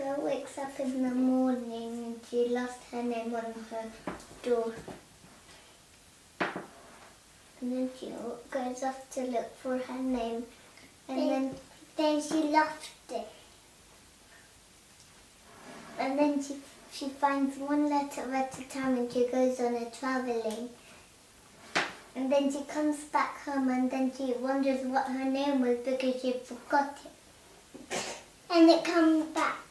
girl wakes up in the morning and she lost her name on her door. And then she goes off to look for her name. And then she lost it. And then she finds one letter at a time and she goes on a travelling. And then she comes back home and then she wonders what her name was because she forgot it. And it comes back